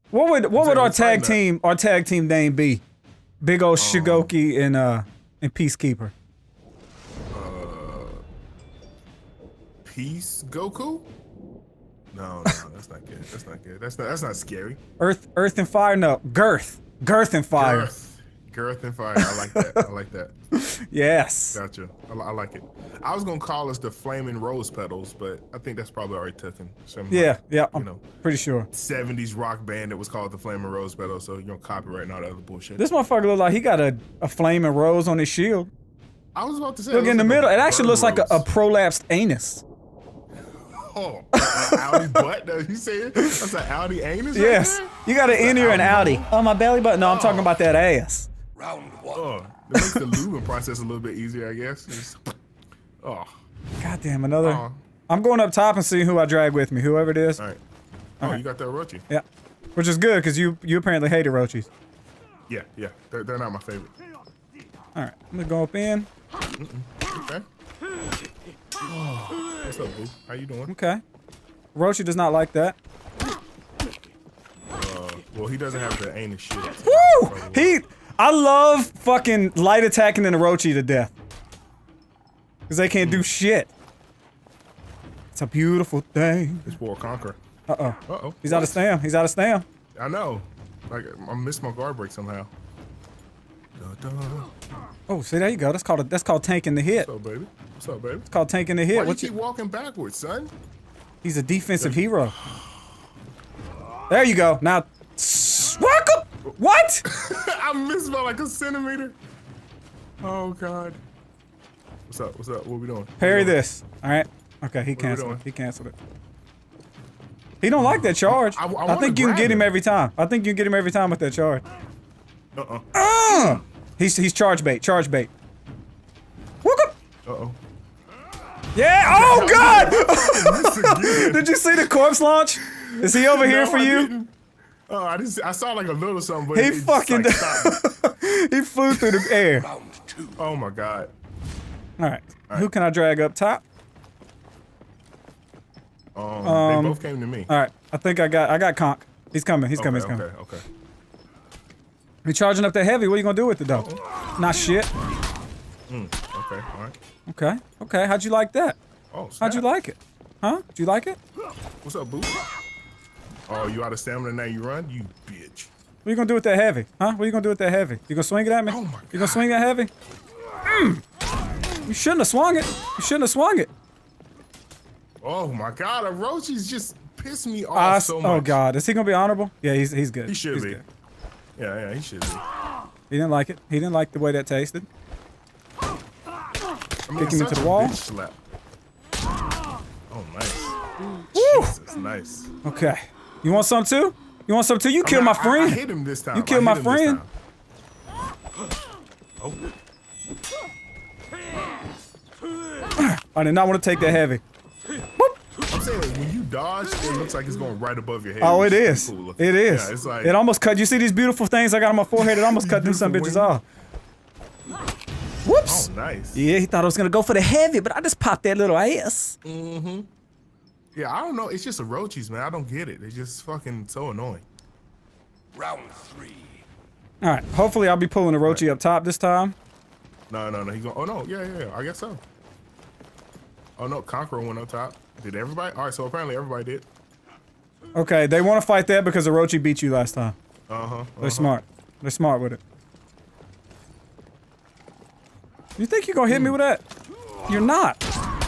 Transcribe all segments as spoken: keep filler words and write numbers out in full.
What would what would our tag that. team our tag team name be? Big old Um, Shigoki and uh and Peacekeeper. Uh, Peace Goku? No, no, that's not good. That's not good. That's not that's not scary. Earth Earth and Fire? No, Girth. Girth and Fire. Girth. Girth and Fire. I like that. I like that. Yes. Gotcha. I, li- I like it. I was gonna call us the Flaming Rose Petals, but I think that's probably already taken. Some, Yeah, yeah, I'm you know, pretty sure. seventies rock band that was called the Flaming Rose Petals, so you don't copyright and all that other bullshit. This motherfucker look like he got a, a flaming rose on his shield. I was about to say. Look it in the looks like middle. a It actually bird looks like a, a rose. prolapsed anus. Oh, an Audi butt? No, you say it? That's an Audi anus? right Yes. there? You got an inner and Audi outie. On my belly button? No, I'm talking about that ass. Round one. Oh, that makes the lubing process a little bit easier, I guess. Just- oh, God damn, another. Aw. I'm going up top and seeing who I drag with me, whoever it is. all right. Oh, you got that Orochi? Yeah. Which is good, because you you apparently hate Orochis. Yeah, yeah. They're, they're not my favorite. Alright, I'm gonna go up in. Okay. Oh, what's up, boo? How you doing? Okay. Orochi does not like that. Uh, well, he doesn't have the anus shit. Woo! He. I love fucking light attacking an Orochi to death. Because they can't do shit. It's a beautiful thing. It's World Conqueror. Uh oh. Uh oh. He's out of stam. He's out of stam. I know. Like I missed my guard break somehow. Da, da. Oh, see, there you go. That's called a, that's called tanking the hit. What's up, baby? What's up, baby? It's called tanking the hit. Why do you What keep you, walking backwards, son? he's a defensive hero. There you go. Now, swack up. What? I missed by like a centimeter. Oh God. What's up? What's up? What we doing? Parry What we doing? this. All right. Okay, he we canceled doing? it. He canceled it. He don't like that charge. I- I I, wanna think you can grab get him him. every time. I think you can get him every time with that charge. Uh-uh. Uh! He's he's charge bait. Charge bait. Wook up. Uh-oh. Yeah. Oh God! Miss again. Did you see the corpse launch? Is he over here No, for I you? didn't. Oh, I just I saw like a little something, but He it just, fucking. like, stopped. He flew through the air. Round two. Oh my God. All right. Who can I drag up top? Um, Um, they both came to me. All right. I think I got I got Conk. He's coming. He's Okay, coming. He's coming. okay, okay. He charging up that heavy. What are you gonna do with it though? Not shit. Mm, okay, all right. Okay. Okay. How'd you like that? Oh, How'd you snap. like it? Huh? Did you like it? What's up, boo? Oh, you out of stamina now? You run, you bitch. What you gonna do with that heavy? Huh? What you gonna do with that heavy? You gonna swing it at me? Oh my You gonna swing that heavy? Mm. You shouldn't have swung it. You shouldn't have swung it. Oh my God, Orochi's just pissed me off Ah, so oh much. God, is he gonna be honorable? Yeah, he's he's good. He should He's be. good. Yeah, yeah, he should be. He didn't like it. He didn't like the way that tasted. I mean, Kick him such into the a wall. bitch slap. Oh, nice. Woo! Jesus, nice. Okay. You want some too? You want some too? You killed I my mean, I- friend. I, I hit him this time. You killed I my hit him this friend. time. Oh, I did not want to take that heavy. I'm saying when you dodge, it looks like it's going right above your head. Oh, which it pretty is. cool looking. It is. Yeah, it's like It almost cut. You see these beautiful things I got on my forehead? It almost cut them some Beautiful bitches wing. off. Whoops. Oh, nice. Yeah, he thought I was gonna go for the heavy, but I just popped that little ass. Mm-hmm. Yeah, I don't know. It's just Orochis, man. I don't get it. It's just fucking so annoying. Round three. All right. Hopefully, I'll be pulling Orochi up top this time. No, no, no. He's going. Oh no. Yeah, yeah, yeah. I guess so. Oh no, Conqueror went up top. Did everybody? All right. So apparently everybody did. Okay, they want to fight that because Orochi beat you last time. Uh huh. They're smart. They're smart with it. You think you're gonna hit me with that? You're not.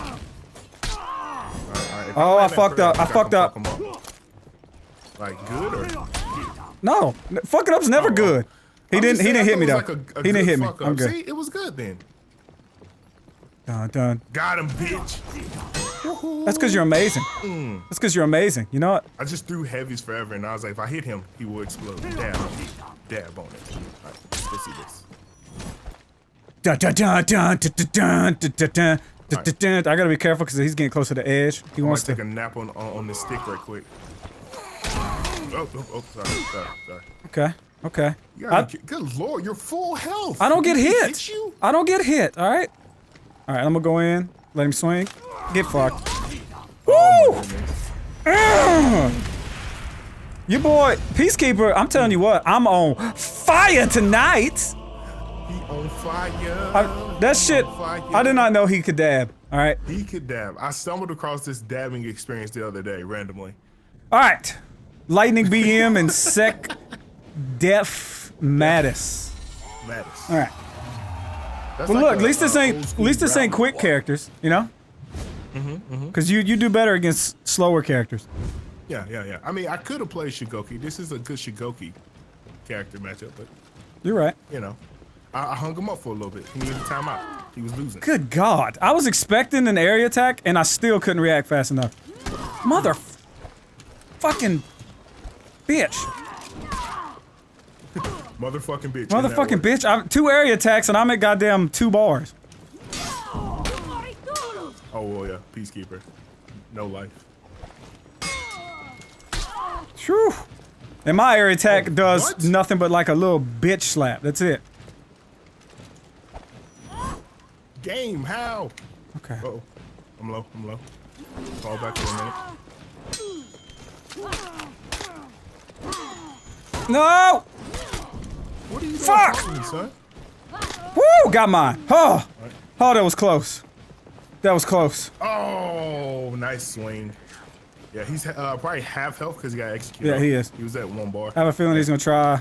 Oh, I fucked up. I fucked up. Like good or? No, n- fucking up's never Oh, good. He I'm didn't. just He saying, didn't I hit me though. thought it was like a- a He didn't good hit me. fuck I'm up. good. See, it was good then. Dun dun. Got him, bitch. That's because you're amazing. Mm. That's because you're amazing. You know what? I just threw heavies forever, and I was like, if I hit him, he will explode. Dab on it. Dab on it. All right, let's see this. Dun dun dun dun dun dun dun dun dun dun dun Right. dun. I gotta be careful because he's getting close to the edge. He I might wants take to. a nap on on, on this stick right quick. Oh, oh, oh, sorry, sorry, sorry. Okay. Okay. You I, gotta get- good lord, you're full health. I don't get Did he hit. you? I don't get hit. All right. All right. I'm gonna go in. Let him swing. Get fucked. Oh, Woo! my goodness. Ah! Your boy, Peacekeeper, I'm telling you what, I'm on fire tonight. He on fire. I, that shit, fire. I did not know he could dab, all right? He could dab. I stumbled across this dabbing experience the other day, randomly. All right, Lightning B M and Sec Def Mattis. Mattis. All right. That's Well, like look, a, at least this uh, ain't, old at school least this ain't round quick one. characters, you know? Mm-hmm, mm-hmm. Because you, you do better against slower characters. Yeah, yeah, yeah. I mean, I could have played Shigoki. This is a good Shigoki character matchup, but, You're right. you know, I, I hung him up for a little bit. He needed a timeout. He was losing. Good God. I was expecting an area attack, and I still couldn't react fast enough. Mother... fucking... bitch. Motherfucking bitch. Motherfucking bitch. I, two area attacks, and I'm at goddamn two bars. Oh, well, yeah. Peacekeeper. No life. Phew. And my area attack Oh, does what? nothing but like a little bitch slap. That's it. Game, how? Okay. Uh oh. I'm low, I'm low. Fall back for a minute. No! What are you doing Fuck! talking to me, son? Woo! Got mine. Oh! Oh, that was close. That was close. Oh, nice swing. Yeah, he's uh, probably half health because he got executed. Yeah, he is. He was at one bar. I have a feeling he's gonna try.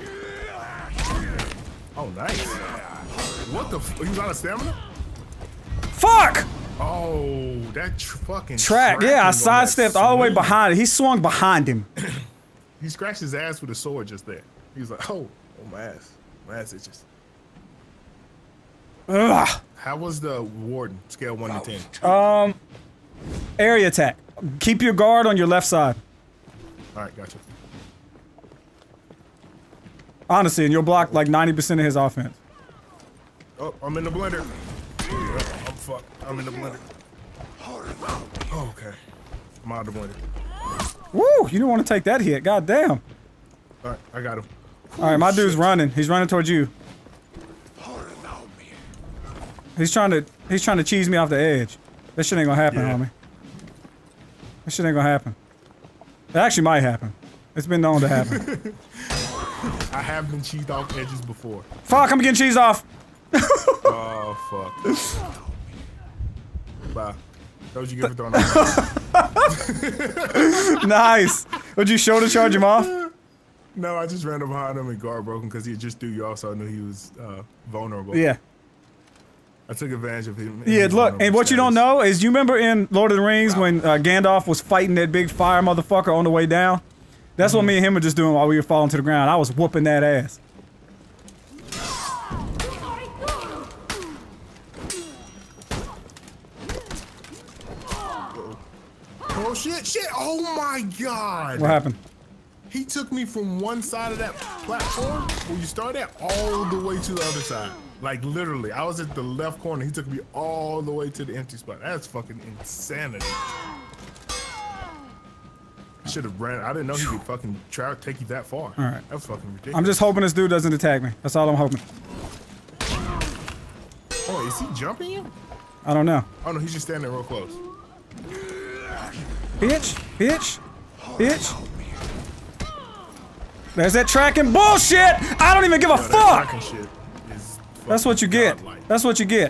Oh, nice. What the f- he was out of stamina? Fuck! Oh, that tr fucking Track. tracking Yeah, I on that sidestepped all the way swing. behind it. He swung behind him. He scratched his ass with a sword just there. He was like, oh, oh my ass. My ass itches. Ugh. How was the warden? Scale one to ten. Um, area attack. Keep your guard on your left side. Alright, gotcha. Honestly, and you'll block like ninety percent of his offense. Oh, I'm in the blender. Oh, I'm fucked. I'm in the blender. Oh, okay. I'm out of the blender. Woo! You didn't want to take that hit. God damn. Alright, I got him. All right, my dude's running. He's running towards you. He's trying to he's trying to cheese me off the edge. That shit ain't gonna happen, Yeah. homie. That shit ain't gonna happen. It actually might happen. It's been known to happen. I have been cheesed off edges before. Fuck! I'm getting cheesed off. Oh, fuck. Bye. Told you give it throwing off. Nice. Would you shoulder charge him off? No, I just ran up behind him and guard broke him because he just threw you off, so I knew he was uh, vulnerable. Yeah. I took advantage of him. Yeah, look, and what you don't know is you remember in Lord of the Rings when uh, Gandalf was fighting that big fire motherfucker on the way down? That's Mm-hmm. what me and him were just doing while we were falling to the ground. I was whooping that ass. Oh, shit, shit. Oh, my God. What happened? He took me from one side of that platform where you started at all the way to the other side. Like, literally. I was at the left corner. He took me all the way to the empty spot. That's fucking insanity. I should have ran. I didn't know he could fucking try to take you that far. All right. That was fucking ridiculous. I'm just hoping this dude doesn't attack me. That's all I'm hoping. Oh, is he jumping you? I don't know. Oh, no, he's just standing real close. Bitch, bitch, bitch. There's that tracking bullshit! I don't even give a Yo, that fuck! tracking shit is That's what you get. godlike. That's what you get.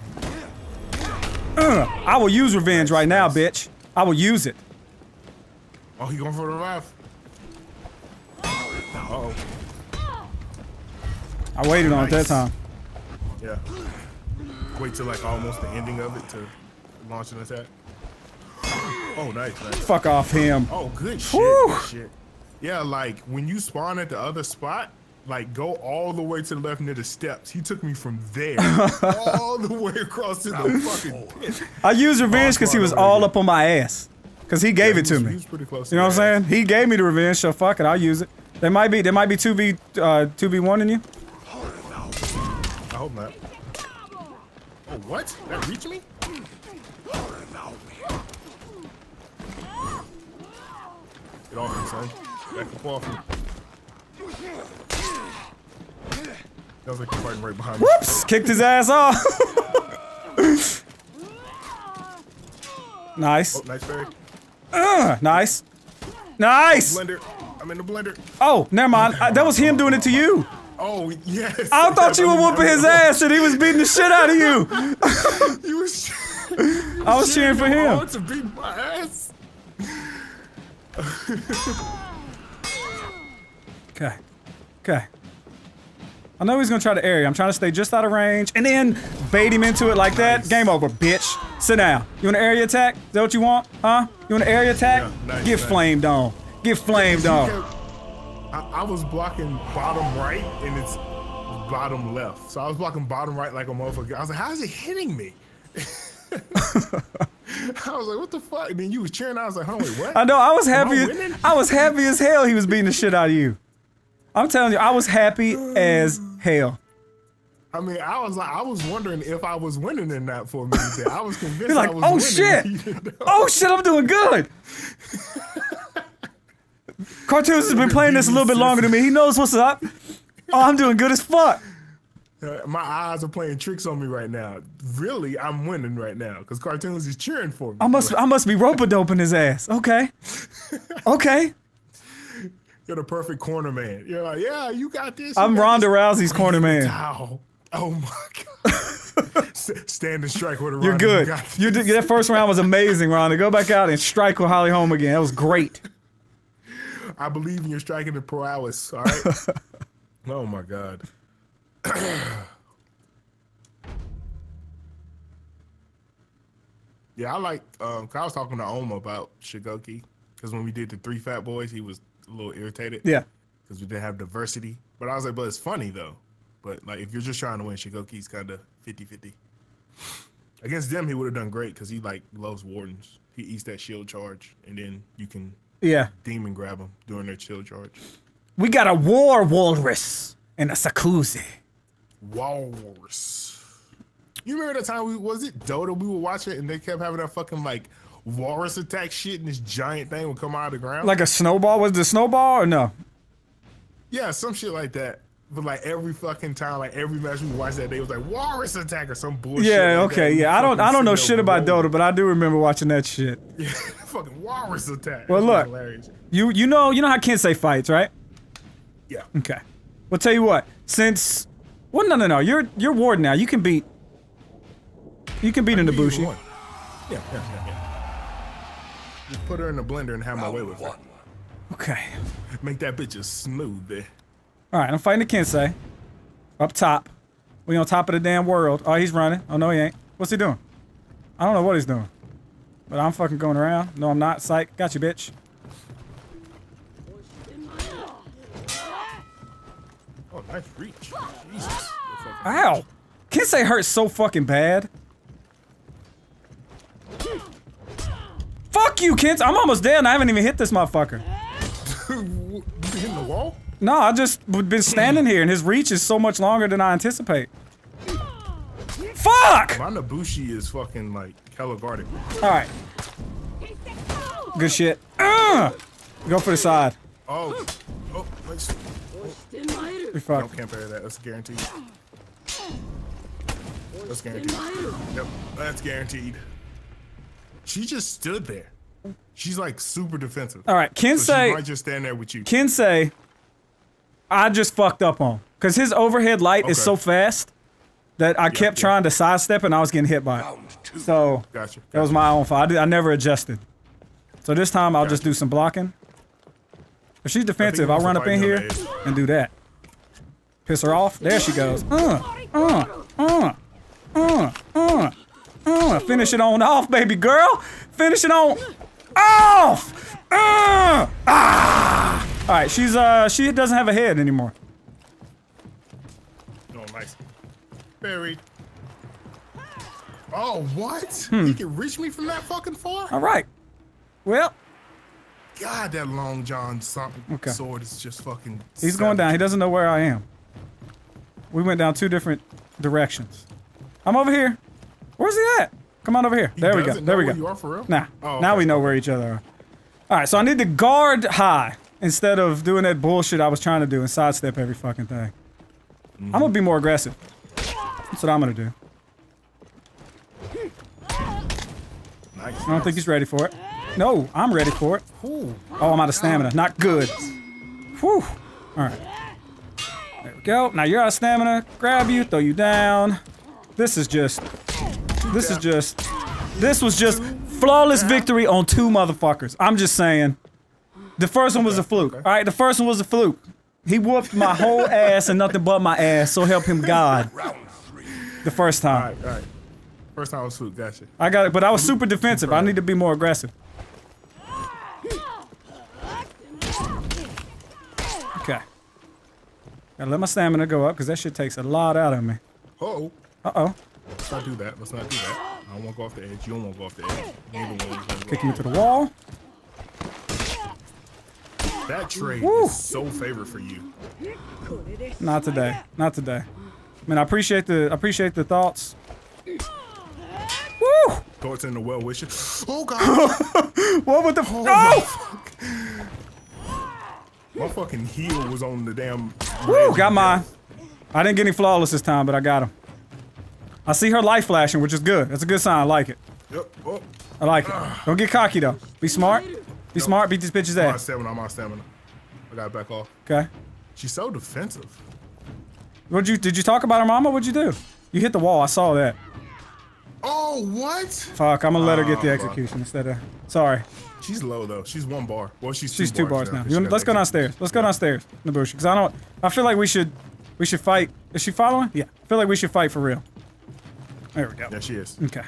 Ugh, I will use revenge right now, bitch. I will use it. Oh, he going for the revive? Uh-oh. I waited on it that Nice. time. Yeah. Wait till like almost the ending of it to launch an attack. Oh, nice, nice. Fuck off him. Oh, good shit, Whew. good shit. Yeah, like when you spawn at the other spot, like go all the way to the left near the steps. He took me from there all the way across to the fucking pit. I used revenge because he was all up on my ass. Because he gave Yeah, it to he was- me. He was pretty close. You know to what I'm your saying? He gave me the revenge, so fuck it, I'll use it. There might be there might be two v uh two v one in you. ass. I hope not. Oh, what? That reached me? Get off me, son. Back up off me. Sounds like you're fighting right behind me. Whoops! Kicked his ass off. Nice. Oh, nice berry. Uh, nice. Nice. Blender. I'm I'm in the blender. Oh, never mind. I, that was him doing it to you. Oh, yes. I thought you were whooping his ass and he was beating the shit out of you. You was I was cheering for him. to beat my ass. Okay. Okay. I know he's gonna try to area. I'm trying to stay just out of range and then bait him into it like that. Nice. Game over, bitch. Sit down. You want an area attack? Is that what you want? Huh? You want an area attack? Yeah, nice, Get nice. flamed on. Get flamed She on. kept- I, I was blocking bottom right and it's bottom left. So I was blocking bottom right like a motherfucker. I was like, how is it hitting me? I was like, what the fuck? And then you was cheering. I was like, huh, wait, what? I know. I was Am I happy. winning? I was happy as hell. He was beating the shit out of you. I'm telling you, I was happy as hell. I mean, I was like, I was wondering if I was winning or not for a minute there. I was convinced You're like, I was oh winning. shit, You know? oh shit, I'm doing good. Cartoons has been playing this a little bit longer than me. He knows what's up. Oh, I'm doing good as fuck. Uh, my eyes are playing tricks on me right now. Really, I'm winning right now because Cartoons is cheering for me. I must, I must be rope-a-doping his ass. Okay, okay. You're the perfect corner man. You're like, yeah, you got this. you I'm got Ronda this. Rousey's corner man. Ow. Oh my god. S- Stand and strike with a You're Ronda. good. got this. You did, that first round was amazing, Ronda. Go back out and strike with Holly Holm again. That was great. I believe in your striking and prowess. All right. Oh my god. Yeah, I like. Um, 'cause I was talking to Oma about Shigoki because when we did the three fat boys, he was a little irritated. Yeah. Because we didn't have diversity. But I was like, but it's funny though. But like, if you're just trying to win, Shigoki's kind of fifty fifty. Against them, he would have done great because he like loves wardens. He eats that shield charge, and then you can Yeah. demon grab them during their shield charge. We got a war walrus and a Sakuzi. Walrus. You remember that time we was it Dota we were watching and they kept having that fucking like walrus attack shit and this giant thing would come out of the ground? Like a snowball? Was it a snowball or no? Yeah, some shit like that. But like every fucking time, like every match we watched that day was like walrus attack or some bullshit. Yeah, like okay, that. yeah. I don't I don't know shit about Dota. Dota, but I do remember watching that shit. Yeah, fucking walrus attack. Well, That shit was look. hilarious. You you know you know how Kensei fights, right? Yeah. Okay. Well, tell you what. Since well, no, no, no. You're you're Ward now. You can beat. You can beat an Be either Ibushi. one. Yeah, yeah, yeah, yeah. Just put her in the blender and have my way Round with her. one. Okay. Make that bitch as smooth there. All right. I'm fighting the Kensei. Up top. We on top of the damn world. Oh, he's running. Oh no, he ain't. What's he doing? I don't know what he's doing. But I'm fucking going around. No, I'm not. Psych. Got you, bitch. Oh, nice reach. Jesus. You're fucking- Ow! Kensei hurts so fucking bad. Fuck you, Kensei. I'm almost dead and I haven't even hit this motherfucker. You hitting the wall? No, I just w- been standing here and his reach is so much longer than I anticipate. Fuck! My Nabushi is fucking like hella guarded. Alright. Good shit. Uh! Go for the side. Oh, oh, nice. We No, fucked. can't parry that. That's guaranteed. That's guaranteed. Yep, that's guaranteed. She just stood there. She's like super defensive. Alright, So she Kensei. might just stand there with you. Kensei. I just fucked up on. Because his overhead light is Okay. so fast that I kept yeah. trying to sidestep and I was getting hit by it. Round two. So. Gotcha. That was my own fault. I, did, I never adjusted. So this time I'll just Gotcha. do some blocking. If she's defensive, he I'll wants run to up in fight me on here the edge. and do that. Piss her off. There she goes. Uh, uh, uh, uh, uh, uh. Finish it on off, baby girl. Finish it on off. Uh, ah. All right, she's uh, she doesn't have a head anymore. Oh, nice. Buried. Oh, what? Hmm. He can reach me from that fucking far? All right. Well, God, that Long John so- Okay. sword is just fucking. he's going savage. down. He doesn't know where I am. We went down two different directions. I'm over here. Where's he at? Come on over here. He There we go. doesn't There know we where go. You are for real? Nah. Oh, Now okay. we know where each other are. All right, so I need to guard high instead of doing that bullshit I was trying to do and sidestep every fucking thing. I'm gonna be more aggressive. That's what I'm gonna do. Nice. I don't think he's ready for it. No, I'm ready for it. Oh, I'm out of stamina. Not good. Whew. Alright. There we go. Now you're out of stamina. Grab you, throw you down. This is just... This is just... This was just flawless victory on two motherfuckers. I'm just saying. The first one was a fluke. Alright, the first one was a fluke. He whooped my whole ass and nothing but my ass, so help him God. The first time. Alright, alright. First time was fluke, gotcha. I got it, but I was super defensive. I need to be more aggressive. Okay. Gotta let my stamina go up, because that shit takes a lot out of me. Uh-oh. Uh-oh. Let's not do that. Let's not do that. I don't want to go off the edge. You don't want to go off the edge. Neither one is gonna go. Kicking me to the wall. That trade Woo. is so favored for you. Not today. Not today. Man, I appreciate the I appreciate the thoughts. Woo! Thoughts in the well wishes. Oh god! What with the f- Oh, No! My fucking heel was on the damn. Woo! Got mine. I didn't get any flawless this time, but I got him. I see her light flashing, which is good. That's a good sign. I like it. Yep. Oh. I like it. Don't get cocky though. Be smart. Be smart. Beat this bitch's I'm on ass. stamina. I'm on stamina. I gotta back off. Okay. She's so defensive. What'd you? Did you talk about her mama? What'd you do? You hit the wall. I saw that. Oh, what? Fuck. I'm gonna let her get the Oh, execution instead of. Sorry. She's low though. She's one bar. Well, she's two She's two bars, bars now. now. You wanna, let's go downstairs. Let's go downstairs, Nabushi. Because I don't. I feel like we should. We should fight. Is she following? Yeah. I feel like we should fight for real. There we go. Yeah, she is. Okay.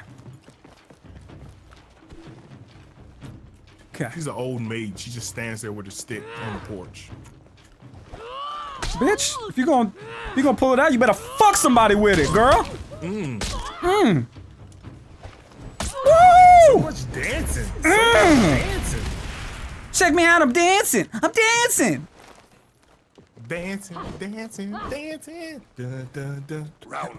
Okay. She's an old maid. She just stands there with a stick on the porch. Bitch, if you gonna if you gonna pull it out, you better fuck somebody with it, girl. Mmm. Mmm. So Woo! much dancing. So Mm. much dancing. Check me out, I'm dancing. I'm dancing. Dancing, dancing, dancing. Dun, dun, dun. Round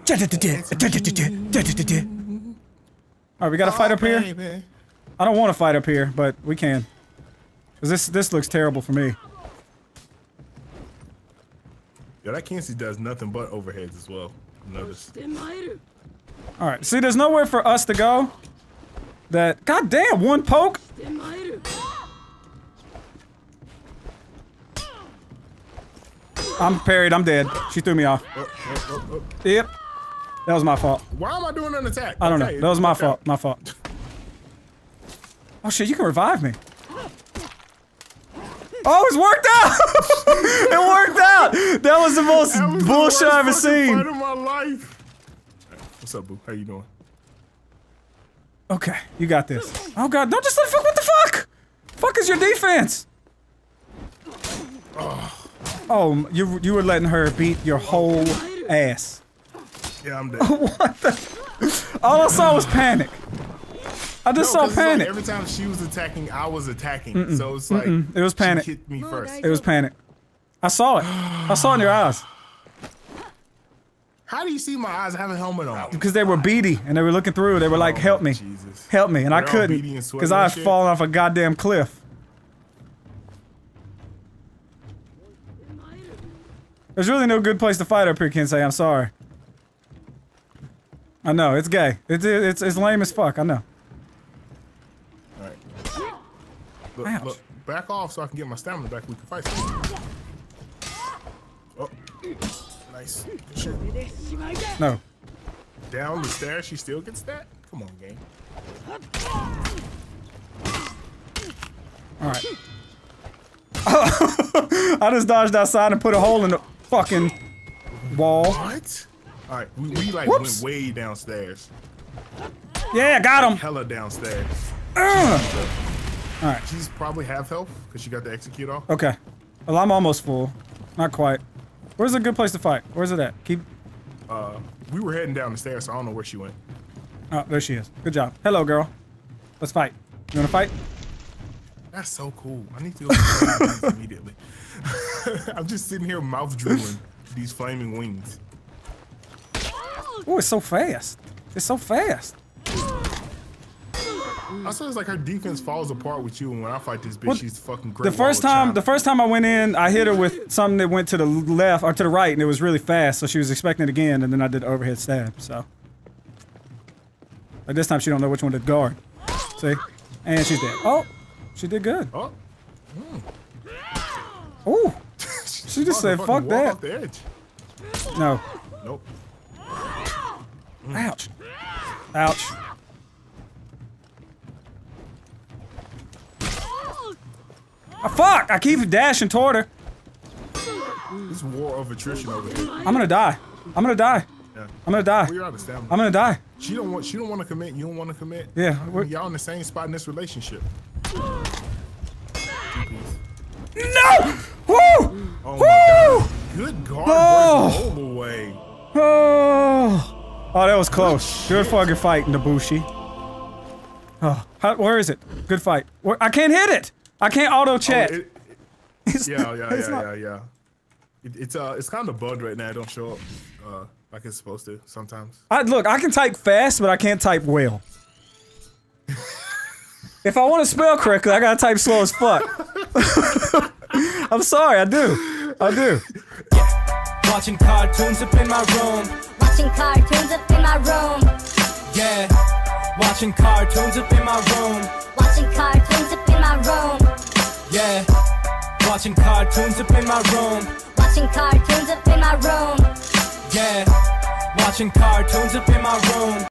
All right, we got to fight up here. Baby. I don't want to fight up here, but we can. Cause this this looks terrible for me. Yeah, that Kinsey does nothing but overheads as well. Notice. All right, see, there's nowhere for us to go. That goddamn one poke. I'm parried. I'm dead. She threw me off. Oh, oh, oh, oh. Yep. That was my fault. Why am I doing an attack? I don't Okay, know. That was my okay. fault. My fault. Oh shit! You can revive me. Oh, it's worked out! It worked out! That was the most That was the bullshit worst I've ever fucking seen. fight of my life. What's up, boo? How you doing? Okay, you got this. Oh god, don't just let fuck. What the fuck? Fuck is your defense? Oh, you you were letting her beat your whole ass. Yeah, I'm dead. What the? All I saw was panic. I just No, saw 'cause it's like panic. every time she was attacking, I was attacking. So it's like mm-mm. It was panic. She hit me first. It was panic. I saw it. I saw it in your eyes. How do you see my eyes? I have a helmet on. Because they were beady and they were looking through. They were like, Oh, "Help me, Jesus. help me," and I They're all couldn't beady and sweaty because and I had shit? fallen off a goddamn cliff. There's really no good place to fight up here, Kensei. I'm sorry. I know it's gay. It's it's it's lame as fuck. I know. All right. Look, Ouch. look, back off so I can get my stamina back. We can fight. Some. Oh, nice. Good shit. No. Down the stairs, she still gets that. Come on, game. All right. I just dodged outside and put a hole in the fucking wall. What? All right, we, we like Whoops. went way downstairs. Yeah, got him. Hella downstairs. Ugh. All right. She's probably half health because she got the execute off. Okay. Well, I'm almost full. Not quite. Where's a good place to fight? Where's it at? Keep. Uh, we were heading down the stairs, so I don't know where she went. Oh, there she is. Good job. Hello, girl. Let's fight. You wanna fight? That's so cool. I need to go to these immediately. I'm just sitting here mouth drooling these flaming wings. Oh, it's so fast. It's so fast. Also, it's like her defense falls apart with you, and when I fight this bitch, Well, she's fucking great. The first time, the first time I went in, I hit her with something that went to the left or to the right, and it was really fast. So she was expecting it again, and then I did the overhead stab. So, like this time, she don't know which one to guard. See, and she's dead. Oh, she did good. Oh, Ooh, She just said, Motherfucking fuck walk that. off the edge. No. Nope. Ouch. Ouch. Oh, fuck! I keep dashing toward her. This war of attrition over here. I'm gonna die. I'm gonna die. Yeah. I'm gonna die. Well, you're out of stamina. I'm gonna die. She don't want. She don't want to commit. You don't want to commit. Yeah. I we're- mean, y'all in the same spot in this relationship. No! Woo! Oh my Woo! God. Good guard Oh. break all the way. Oh. Oh, that was close. Good fucking fight, Nabushi. Oh, how, where is it? Good fight. Where, I can't hit it. I can't auto chat. Oh, it- It's yeah, not- yeah, it's yeah, not- yeah, yeah. It, it's uh, it's kind of bugged right now. It don't show up uh, like it's supposed to sometimes. I, look, I can type fast, but I can't type well. If I want to spell correctly, I gotta type slow as fuck. I'm sorry, I do. I do. Watching cartoons up in my room. Watching cartoons up in my room. Yeah. Watching cartoons up in my room. Watching cartoons up in my room. Yeah. Watching cartoons up in my room. Watching cartoons up in my room. Yeah. Watching cartoons up in my room.